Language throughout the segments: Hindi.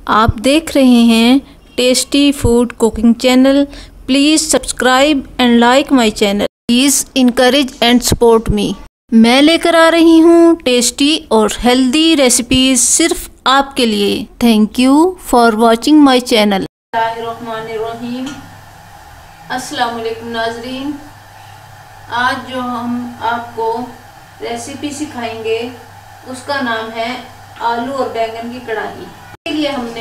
आप देख रहे हैं tasty food cooking channel. Please subscribe and like my channel. Please encourage and support me. मैं लेकर आ रही हूँ टेस्टी और हेल्दी रेसिपीज सिर्फ आपके लिए। Thank you for watching my channel. बिस्मिल्लाहिर्रहमानिर्रहीम। अस्सलाम वालेकुम नाज़रीन। आज जो हम आपको रेसिपी सिखाएंगे उसका नाम है आलू और बैंगन की कढ़ाई। इसके लिए हमने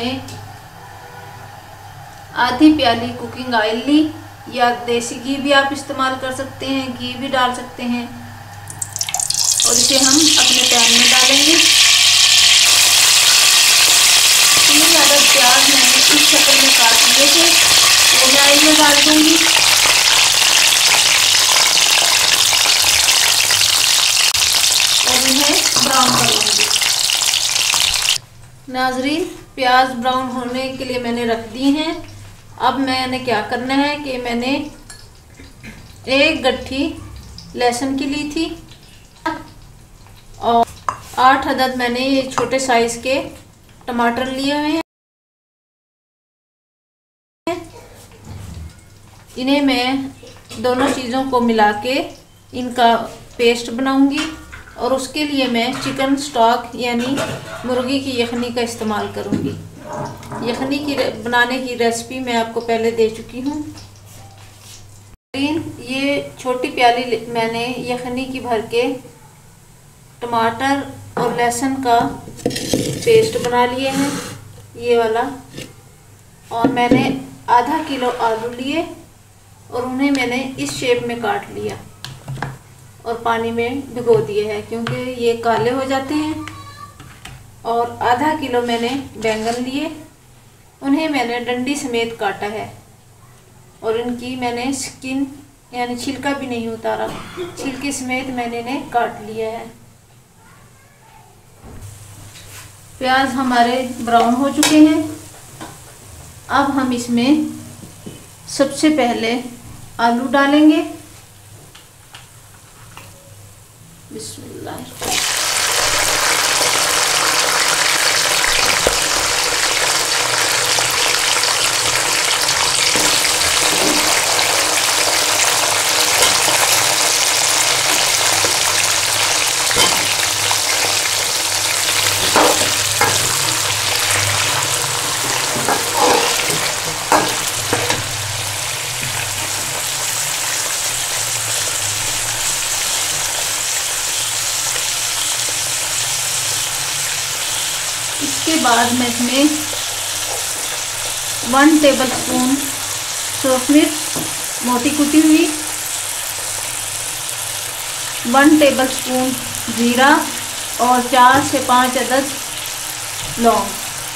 आधी प्याली कुकिंग ऑयल ली, या देसी घी भी आप इस्तेमाल कर सकते हैं, घी भी डाल सकते हैं। और इसे हम अपने पैन में डालेंगे। 3 अदद प्याज मैंने इस शक्ल में काट लिए थे, वो मैं ऑयल में डाल दूंगी। और इन्हें ब्राउन कर लूँगी। नाजरीन, प्याज ब्राउन होने के लिए मैंने रख दी हैं। अब मैंने क्या करना है कि मैंने एक गट्ठी लहसुन की ली थी और 8 अदद मैंने ये छोटे साइज के टमाटर लिए हुए हैं। इन्हें मैं दोनों चीज़ों को मिला के इनका पेस्ट बनाऊंगी। और उसके लिए मैं चिकन स्टॉक यानी मुर्गी की यखनी का इस्तेमाल करूंगी। यखनी की बनाने की रेसिपी मैं आपको पहले दे चुकी हूँ। ये छोटी प्याली मैंने यखनी की भर के टमाटर और लहसुन का पेस्ट बना लिए हैं, ये वाला। और मैंने आधा किलो आलू लिए और उन्हें मैंने इस शेप में काट लिया और पानी में भिगो दिए हैं, क्योंकि ये काले हो जाते हैं। और आधा किलो मैंने बैंगन लिए, उन्हें मैंने डंडी समेत काटा है और इनकी मैंने स्किन यानी छिलका भी नहीं उतारा, छिलके समेत मैंने इन्हें काट लिया है। प्याज हमारे ब्राउन हो चुके हैं। अब हम इसमें सबसे पहले आलू डालेंगे। बिस्मिल्लाह। इसके बाद मैं इसमें 1 टेबलस्पून सूरख मिर्च मोटी कुटी हुई, 1 टेबलस्पून जीरा और 4 से 5 अदद लौंग,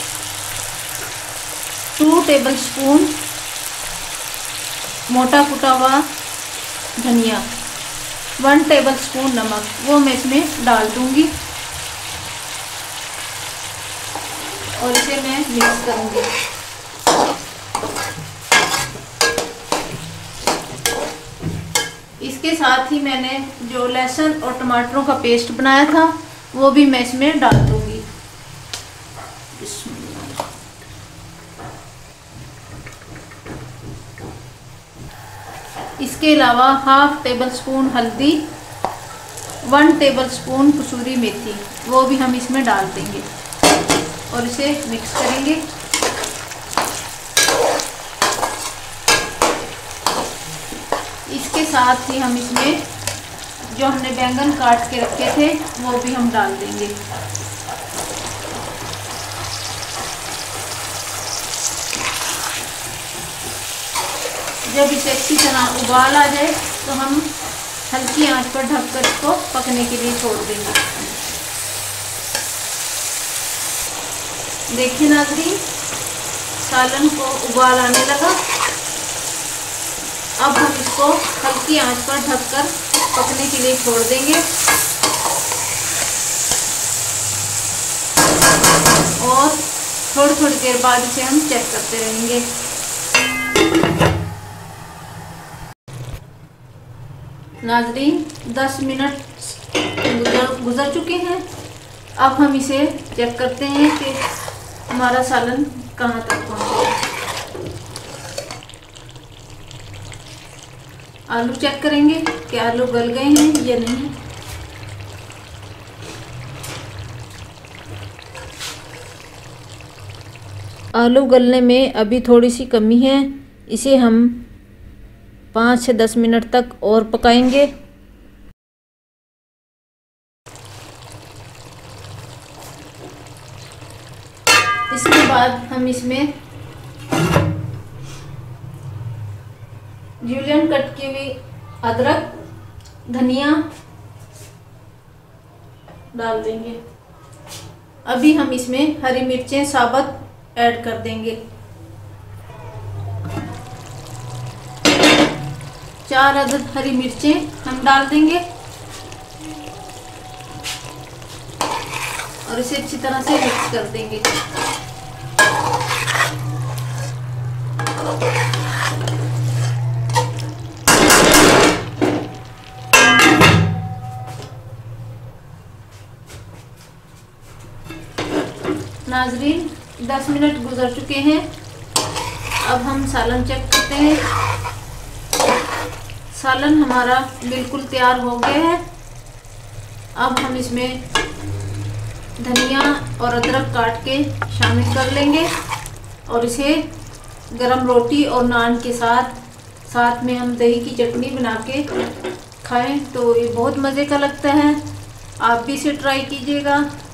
2 टेबलस्पून मोटा कुटा हुआ धनिया, 1 टेबलस्पून नमक, वो मैं इसमें डाल दूंगी और इसे मैं मिक्स करूंगी। इसके साथ ही मैंने जो लहसुन और टमाटरों का पेस्ट बनाया था वो भी मैं इसमें डाल दूंगी। इसके अलावा 1/2 टेबलस्पून हल्दी, 1 टेबलस्पून कसूरी मेथी, वो भी हम इसमें डाल देंगे और इसे मिक्स करेंगे। इसके साथ ही हम इसमें जो हमने बैंगन काट के रखे थे वो भी हम डाल देंगे। जब इसे अच्छी तरह उबाल आ जाए तो हम हल्की आंच पर ढककर इसको पकने के लिए छोड़ देंगे। देखिए नाज़रीन, सालन को उबाल आने लगा। अब हम इसको हल्की आंच पर ढककर पकने के लिए छोड़ देंगे और थोड़ी देर बाद इसे हम चेक करते रहेंगे। नाज़रीन, 10 मिनट गुजर चुके हैं। अब हम इसे चेक करते हैं कि हमारा सालन कहाँ तक पहुँचा। आलू चेक करेंगे कि आलू गल गए हैं या नहीं। आलू गलने में अभी थोड़ी सी कमी है, इसे हम 5 से 10 मिनट तक और पकाएंगे। इसके बाद हम इसमें जूलियन कट की हुई अदरक, धनिया डाल देंगे। अभी हम इसमें हरी मिर्चें साबुत ऐड कर देंगे। 4 अदद हरी मिर्चें हम डाल देंगे और इसे अच्छी तरह से मिक्स कर देंगे। नाजरीन, 10 मिनट गुजर चुके हैं। अब हम सालन चेक करते हैं। सालन हमारा बिल्कुल तैयार हो गया है। अब हम इसमें धनिया और अदरक काट के शामिल कर लेंगे और इसे गरम रोटी और नान के साथ में हम दही की चटनी बना के खाएं तो ये बहुत मज़े का लगता है। आप भी इसे ट्राई कीजिएगा।